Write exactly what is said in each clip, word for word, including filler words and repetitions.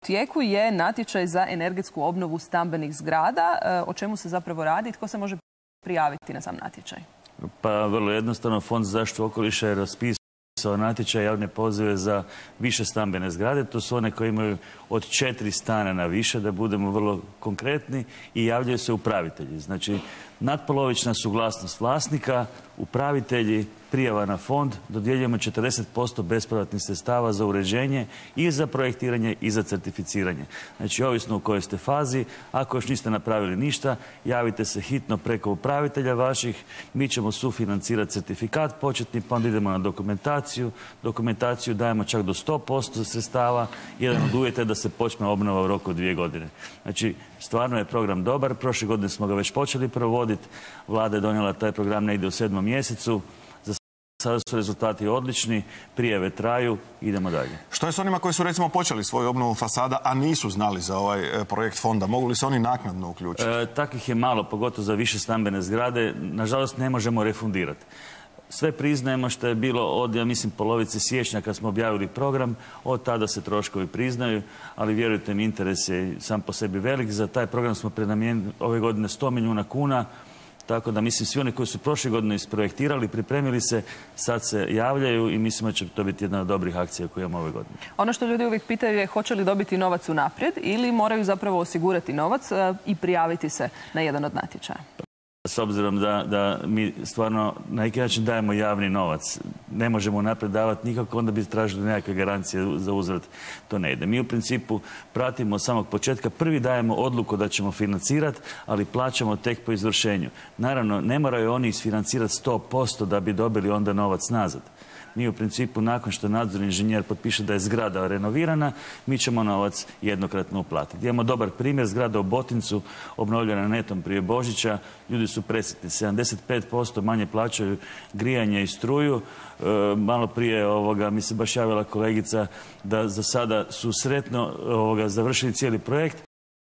tijeku je natječaj za energetsku obnovu stambenih zgrada. O čemu se zapravo radi i tko se može prijaviti na sam natječaj? Pa vrlo jednostavno, Fond za zaštitu okoliša je raspisao natječaj, javne pozive za više stambene zgrade. To su one koje imaju od četiri stana na više, da budemo vrlo konkretni, i javljaju se upravitelji. Znači, natpolovična suglasnost vlasnika, upravitelji, prijava na fond, dodjeljujemo četrdeset posto bespovratnih sredstava za uređenje i za projektiranje i za certificiranje. Znači, ovisno u kojoj ste fazi, ako još niste napravili ništa, javite se hitno preko upravitelja vaših, mi ćemo sufinancirati certifikat početni, pa onda idemo na dokumentaciju. Dokumentaciju dajemo čak do sto posto sredstava, jedan od uvjeta je da se počne obnova u roku od dvije godine. Znači, stvarno je program dobar, prošle godine smo ga već počeli provoditi, vlada je donijela taj program negdje u sedmom mjesecu. Sada su rezultati odlični, prijave traju, idemo dalje. Što je s onima koji su recimo počeli svoju obnovu fasada, a nisu znali za ovaj projekt fonda? Mogu li se oni naknadno uključiti? E, takvih je malo, pogotovo za više stambene zgrade. Nažalost, ne možemo refundirati. Sve priznajemo što je bilo od, ja mislim, polovice siječnja kad smo objavili program, od tada se troškovi priznaju, ali vjerujte mi, interes je sam po sebi velik. Za taj program smo prenamijenili ove godine sto milijuna kuna. Tako da, mislim, svi oni koji su prošle godine isprojektirali, pripremili se, sad se javljaju i mislimo da će to biti jedna od dobrih akcija koju imamo ove godine. Ono što ljudi uvijek pitaju je hoće li dobiti novac unaprijed ili moraju zapravo osigurati novac i prijaviti se na jedan od natječaja. S obzirom da, da mi stvarno na neki način dajemo javni novac, ne možemo naprijed davati nikako, onda bi tražili nekakve garancije za uzvrat. To ne ide. Mi u principu pratimo od samog početka. Prvi dajemo odluku da ćemo financirati, ali plaćamo tek po izvršenju. Naravno, ne moraju oni isfinancirati sto posto da bi dobili onda novac nazad. Mi u principu, nakon što nadzorni inženjer potpiše da je zgrada renovirana, mi ćemo novac jednokratno uplatiti. Imamo dobar primjer, zgrada u Botincu, obnovljena netom prije Božića, ljudi su presretni, sedamdeset pet posto manje plaćaju grijanje i struju. E, malo prije ovoga mi se baš javila kolegica da za sada su sretno ovoga, završili cijeli projekt.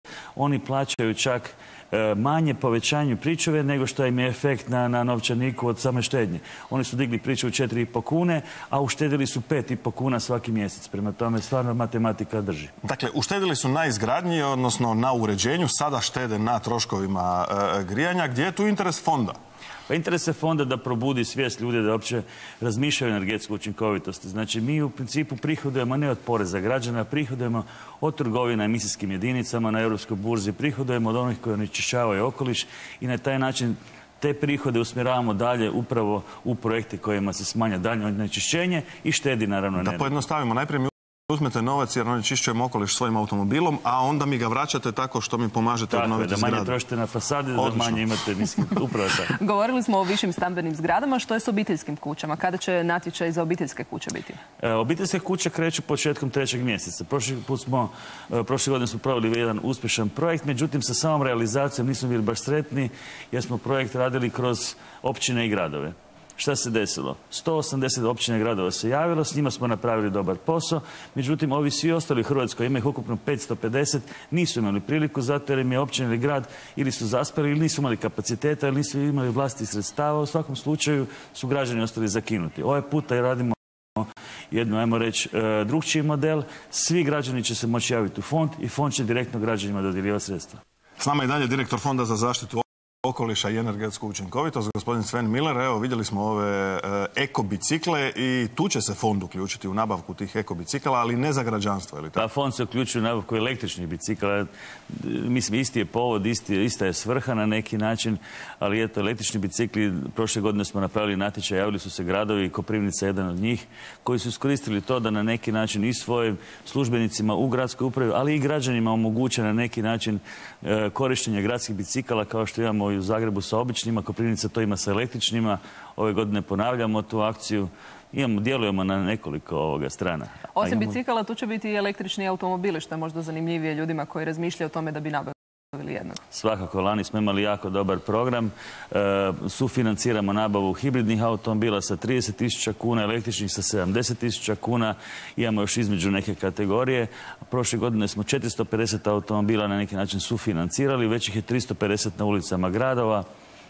Oni plaćaju čak manje povećanju pričuve nego što im je efekt na, na novčaniku od same štednje. Oni su digli pričuvu četiri i pol kune, a uštedili su pet i pol kuna svaki mjesec. Prema tome, stvarno matematika drži. Dakle, uštedili su na izgradnji, odnosno na uređenju, sada štede na troškovima e, grijanja. Gdje je tu interes fonda? Pa interes je fonda da probudi svijest ljudi da uopće razmišljaju o energetskoj učinkovitosti. Znači, mi u principu prihodujemo ne od poreza građana, prihodujemo od trgovina emisijskim jedinicama na europskoj burzi, prihodujemo od onih koji onečišćavaju okoliš i na taj način te prihode usmjeravamo dalje upravo u projekte kojima se smanja daljnje onečišćenje i štedi naravno energiju. Da pojednostavimo, najprije mi uzmete novac jer onečišćujemo okoliš svojim automobilom, a onda mi ga vraćate tako što mi pomažete obnoviti zgradu. Tako je, da manje trošite na fasadi, da manje imate, mislim, upravo tako. Govorili smo o višim stambenim zgradama, što je s obiteljskim kućama? Kada će natječaj za obiteljske kuće biti? E, obiteljske kuće kreću početkom trećeg mjeseca. Prošli put smo, prošle godine smo proveli jedan uspješan projekt, međutim sa samom realizacijom nismo bili baš sretni jer smo projekt radili kroz općine i gradove. Šta se desilo? sto osamdeset općina i gradova se javilo, s njima smo napravili dobar posao, međutim ovi svi ostali u Hrvatskoj, ima ih ukupno petsto pedeset, nisu imali priliku zato jer im je općina ili grad ili su zaspali ili nisu imali kapaciteta ili nisu imali vlastitih sredstava. U svakom slučaju su građani ostali zakinuti. Ovaj puta radimo jednu, ajmo reći, drugčiji model. Svi građani će se moći javiti u fond i fond će direktno građanima dodjeljivati sredstva. S nama je dalje direktor Fonda za zaštitu okoliša i energetsku učinkovitost, gospodin Sven Miller. Evo, vidjeli smo ove e, eko bicikle i tu će se fond uključiti u nabavku tih eko bicikala, ali ne za građanstvo, je li tako? Pa fond se uključuje u nabavku električnih bicikala. Mislim, isti je povod, isti, ista je svrha na neki način, ali eto, električni bicikli, prošle godine smo napravili natječaj, javili su se gradovi, Koprivnica je jedan od njih, koji su iskoristili to da na neki način i svojim službenicima u gradskoj upravi, ali i građanima omoguće na neki način e, korištenje gradskih bicikala, kao što imamo i u Zagrebu sa običnima, Koprivnica to ima sa električnima. Ove godine ponavljamo tu akciju. Imamo, djelujemo na nekoliko ovoga strana. Osim imamo... bicikala, tu će biti i električni automobili, što je možda zanimljivije ljudima koji razmišljaju o tome da bi nabavili jednog. Svakako, lani smo imali jako dobar program. E, sufinanciramo nabavu hibridnih automobila sa trideset tisuća kuna, električnih sa sedamdeset tisuća kuna. Imamo još između neke kategorije. Prošle godine smo četiristo pedeset automobila na neki način sufinancirali, već ih je tristo pedeset na ulicama gradova.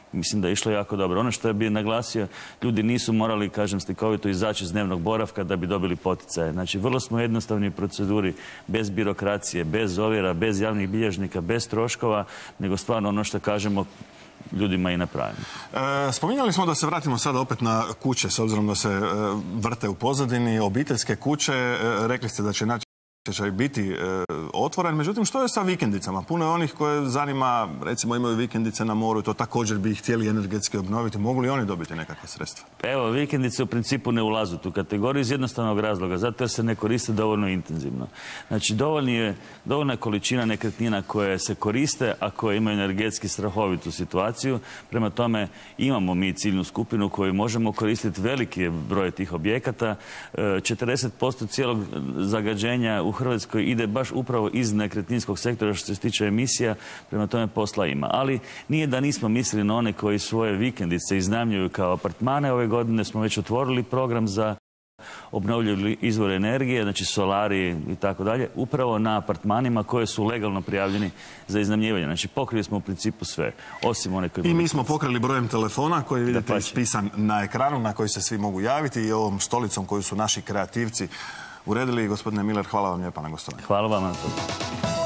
mislim da je išlo jako dobro. Ono što bi naglasio, ljudi nisu morali, kažem, slikovito izaći iz dnevnog boravka da bi dobili poticaje. Znači, vrlo smo jednostavni proceduri, bez birokracije, bez ovjera, bez javnih bilježnika, bez troškova, nego stvarno ono što kažemo ljudima i napravimo. E, spominjali smo da se vratimo sada opet na kuće, s obzirom da se e, vrte u pozadini, obiteljske kuće. E, rekli ste da će natječaj biti e, otvoren. Međutim, što je sa vikendicama? Puno je onih koje zanima, recimo imaju vikendice na moru i to također bi ih htjeli energetski obnoviti. Mogu li oni dobiti nekakve sredstva? Evo, vikendice u principu ne ulazu u tu kategoriju iz jednostavnog razloga, zato jer se ne koriste dovoljno intenzivno. Znači, dovoljna je, dovoljna je količina nekretnina koje se koriste, a koje imaju energetski strahovitu situaciju. Prema tome, imamo mi ciljnu skupinu koju možemo koristiti. Veliki je broj tih objekata. četrdeset posto cijelog zagađenja u Hrvatskoj ide baš upravo iz nekretninskog sektora što se tiče emisija, prema tome posla ima. Ali nije da nismo mislili na one koji svoje vikendice iznajmljuju kao apartmane. Ove godine smo već otvorili program za obnovljive izvore energije, znači solari i tako dalje, upravo na apartmanima koje su legalno prijavljeni za iznajmljivanje. Znači, pokrili smo u principu sve, osim one koji... I mi smo pokrili brojem telefona koji vidite ispisan na ekranu, na koji se svi mogu javiti, i ovom stolicom koju su naši kreativci uredili. Gospodine Miller, hvala vam lijepa na gostovanju. Hvala vam na to.